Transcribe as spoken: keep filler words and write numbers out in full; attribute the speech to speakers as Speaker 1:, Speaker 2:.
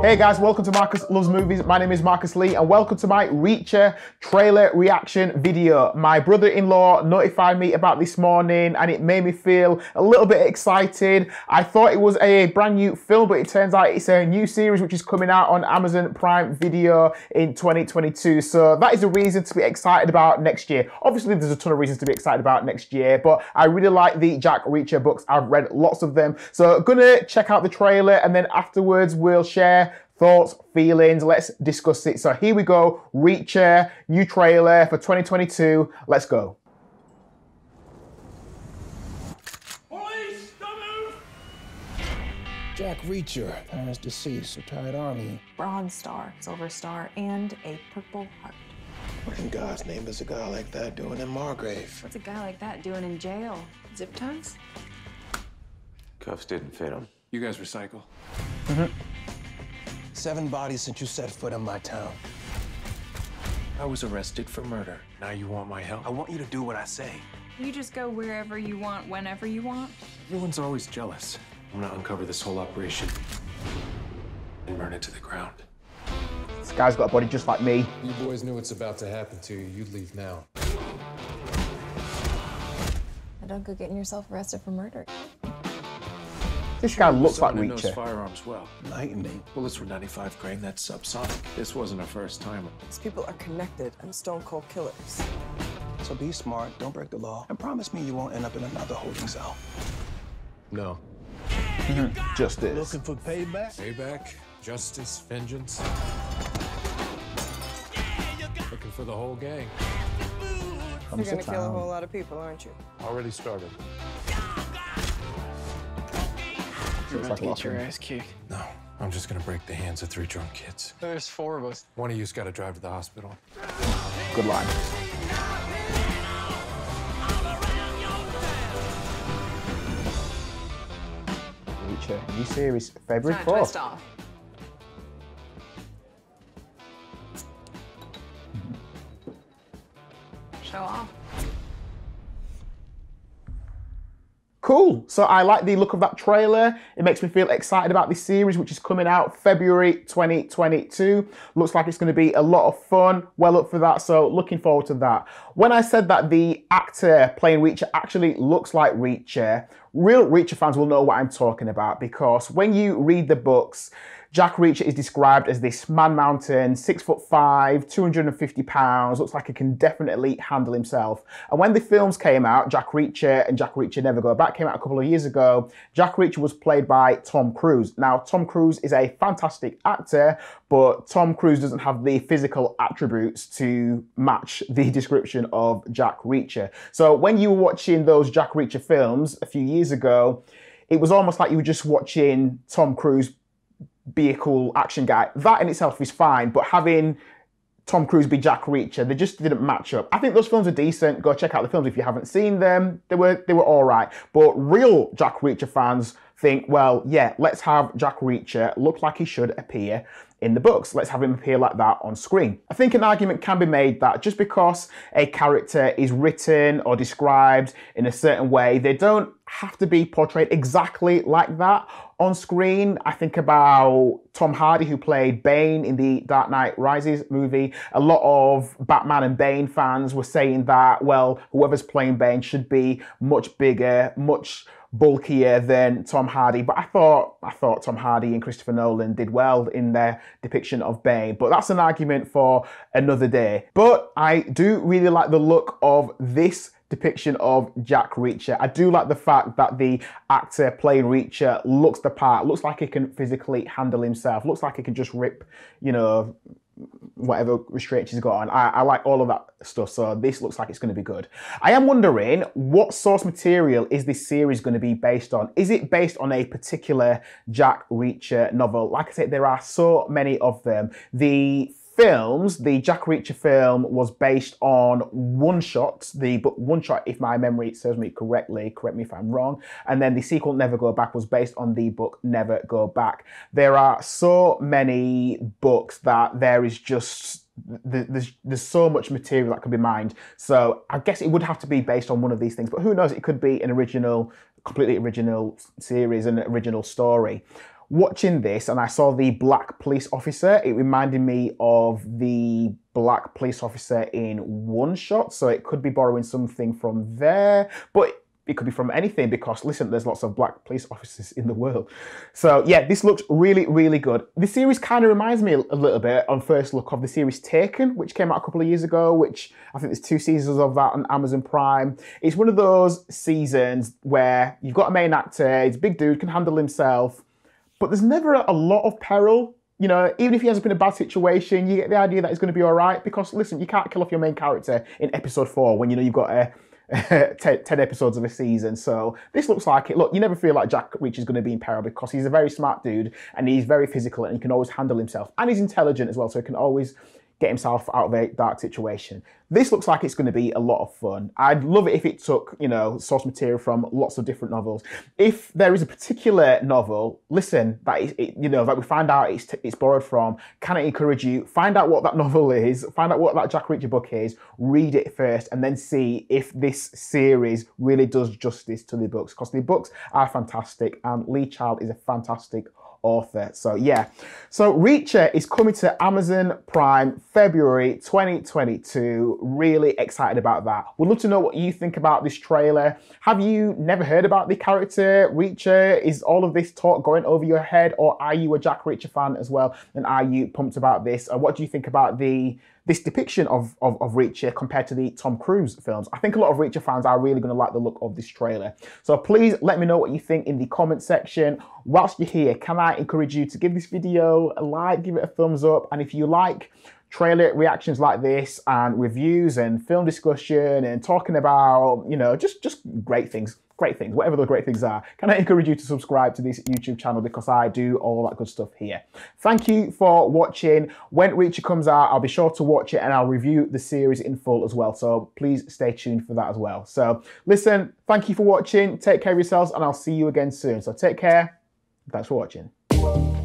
Speaker 1: Hey guys, welcome to Marcus Loves Movies. My name is Marcus Lee and welcome to my Reacher trailer reaction video. My brother-in-law notified me about this morning and it made me feel a little bit excited. I thought it was a brand new film, but it turns out it's a new series which is coming out on Amazon Prime Video in twenty twenty-two. So that is a reason to be excited about next year. Obviously, there's a ton of reasons to be excited about next year, but I really like the Jack Reacher books. I've read lots of them. So gonna check out the trailer and then afterwards we'll share thoughts, feelings, let's discuss it. So here we go, Reacher, new trailer for twenty twenty-two, let's go.
Speaker 2: Police, don't move!
Speaker 3: Jack Reacher, parents deceased, retired Army.
Speaker 4: Bronze Star, Silver Star, and a Purple Heart.
Speaker 3: What in God's name is a guy like that doing in Margrave?
Speaker 4: What's a guy like that doing in jail? Zip ties?
Speaker 5: Cuffs didn't fit him.
Speaker 2: You guys recycle.
Speaker 1: Mm-hmm.
Speaker 3: Seven bodies since you set foot in my town.
Speaker 2: I was arrested for murder. Now you want my help?
Speaker 3: I want you to do what I say.
Speaker 4: You just go wherever you want, whenever you want?
Speaker 2: Everyone's always jealous. I'm gonna uncover this whole operation and burn it to the ground.
Speaker 1: This guy's got a body just like me.
Speaker 6: You boys knew what's about to happen to you. You'd leave now.
Speaker 4: Don't go getting yourself arrested for murder.
Speaker 1: This guy looks like
Speaker 2: Someone who knows
Speaker 1: Reacher.
Speaker 2: firearms well.
Speaker 3: Lightning.
Speaker 2: Bullets were ninety-five grain, that's subsonic. This wasn't a first timer.
Speaker 7: These people are connected and stone cold killers.
Speaker 3: So be smart, don't break the law, and promise me you won't end up in another holding cell.
Speaker 6: No.
Speaker 1: Justice.
Speaker 3: Looking for payback?
Speaker 6: Payback, justice, vengeance. Looking for the whole gang.
Speaker 7: You're gonna kill a whole lot of people, aren't you?
Speaker 6: Already started.
Speaker 8: You're about to get your ass kicked.
Speaker 6: No, I'm just gonna break the hands of three drunk kids.
Speaker 8: There's four of us.
Speaker 6: One of you's gotta drive to the hospital.
Speaker 1: Good line. Reacher, new series, February
Speaker 4: Trying to twist
Speaker 1: fourth.
Speaker 4: off. Show off.
Speaker 1: Cool. So I like the look of that trailer. It makes me feel excited about this series, which is coming out February twenty twenty-two. Looks like it's going to be a lot of fun. Well up for that. So looking forward to that. When I said that the actor playing Reacher actually looks like Reacher, real Reacher fans will know what I'm talking about, because when you read the books, Jack Reacher is described as this man mountain, six foot five, two hundred fifty pounds, looks like he can definitely handle himself. And when the films came out, Jack Reacher and Jack Reacher Never Go Back came out a couple of years ago, Jack Reacher was played by Tom Cruise. Now, Tom Cruise is a fantastic actor, but Tom Cruise doesn't have the physical attributes to match the description of Jack Reacher. So when you were watching those Jack Reacher films a few years ago, it was almost like you were just watching Tom Cruise be a cool action guy. That in itself is fine, but having Tom Cruise be Jack Reacher, they just didn't match up. I think those films are decent. Go check out the films if you haven't seen them. They were they were all right. But real Jack Reacher fans think, well, yeah, let's have Jack Reacher look like he should appear in the books. Let's have him appear like that on screen. I think an argument can be made that just because a character is written or described in a certain way, they don't have to be portrayed exactly like that on screen. I think about Tom Hardy, who played Bane in the Dark Knight Rises movie. A lot of Batman and Bane fans were saying that, well, whoever's playing Bane should be much bigger, much bulkier than Tom Hardy. But I thought I thought Tom Hardy and Christopher Nolan did well in their depiction of Bane. But that's an argument for another day. But I do really like the look of this depiction of Jack Reacher. I do like the fact that the actor playing Reacher looks the part, looks like he can physically handle himself, looks like he can just rip, you know, whatever restraints he's got on. I, I like all of that stuff, so this looks like it's going to be good. I am wondering, what source material is this series going to be based on? Is it based on a particular Jack Reacher novel? Like I said, there are so many of them. The films, the Jack Reacher film was based on One Shot, the book One Shot, if my memory serves me correctly, correct me if I'm wrong, and then the sequel Never Go Back was based on the book Never Go Back. There are so many books that there is just there's there's so much material that can be mined, so I guess it would have to be based on one of these things, but who knows, it could be an original, completely original series, an original story. watching this and I saw the black police officer, it reminded me of the black police officer in One Shot. So it could be borrowing something from there, but it could be from anything because, listen, there's lots of black police officers in the world. So yeah, this looks really, really good. The series kind of reminds me a little bit on first look of the series Taken, which came out a couple of years ago, which I think there's two seasons of that on Amazon Prime. It's one of those seasons where you've got a main actor, he's a big dude, can handle himself, but there's never a lot of peril. You know, even if he has been in a bad situation, you get the idea that he's going to be all right because, listen, you can't kill off your main character in episode four when you know you've got a ten, ten episodes of a season. So this looks like it. Look, you never feel like Jack Reacher is going to be in peril because he's a very smart dude and he's very physical and he can always handle himself. And he's intelligent as well, so he can always get himself out of a dark situation. This looks like it's going to be a lot of fun. I'd love it if it took, you know, source material from lots of different novels. If there is a particular novel, listen, that is, it, you know, that we find out it's, it's borrowed from, can I encourage you, find out what that novel is, find out what that Jack Reacher book is, read it first, and then see if this series really does justice to the books, because the books are fantastic, and Lee Child is a fantastic author. So yeah, so Reacher is coming to Amazon Prime February twenty twenty-two. Really excited about that. We'd love to know what you think about this trailer. Have you never heard about the character Reacher? Is all of this talk going over your head, or are you a Jack Reacher fan as well? And are you pumped about this? Or what do you think about the this depiction of, of, of Reacher compared to the Tom Cruise films? I think a lot of Reacher fans are really going to like the look of this trailer. So please let me know what you think in the comment section. Whilst you're here, can I encourage you to give this video a like, give it a thumbs up, and if you like trailer reactions like this and reviews and film discussion and talking about, you know, just, just great things, great things, whatever the great things are, can I encourage you to subscribe to this YouTube channel because I do all that good stuff here. Thank you for watching. When Reacher comes out, I'll be sure to watch it and I'll review the series in full as well. So please stay tuned for that as well. So listen, thank you for watching. Take care of yourselves and I'll see you again soon. So take care. Thanks for watching.